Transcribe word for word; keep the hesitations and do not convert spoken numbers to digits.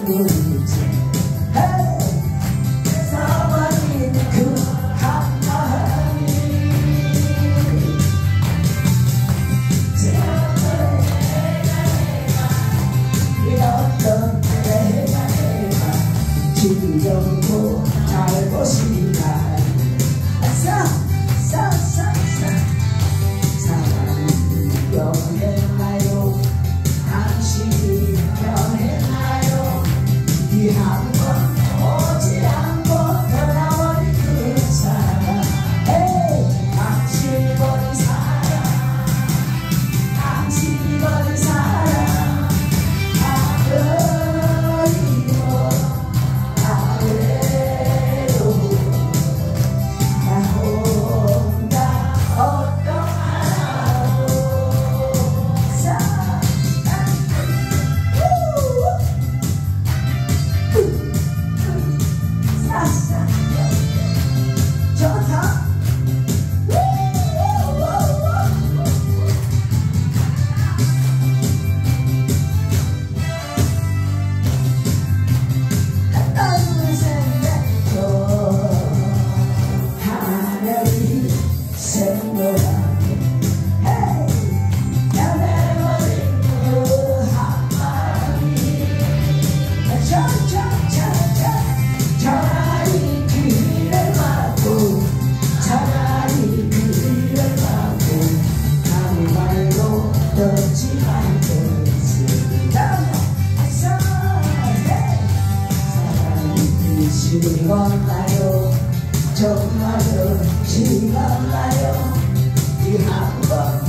울지 사버린 그 한마음이 어떤 내가 내가 지겹고 살고 싶다 사, 사, 사, 사 사랑이 변했나요 당신이 변했나요 이 한 번 오지 않고 떠나버린 그 사람 에이 당신이 버린 사람 당신이 버린 사람 아그리워 아그래도 나 혼자 어떠하라고 사랑 사사 좋다 하나둘 셋넷 하늘이 생각나게 헤이 변해버린 그 한마음이 차차차차 차라리 길을 막고 차라리 길을 막고 가지 말고 떠지 말고 있으리라 사랑이 식었나요 정말로 식었나요 이 한 번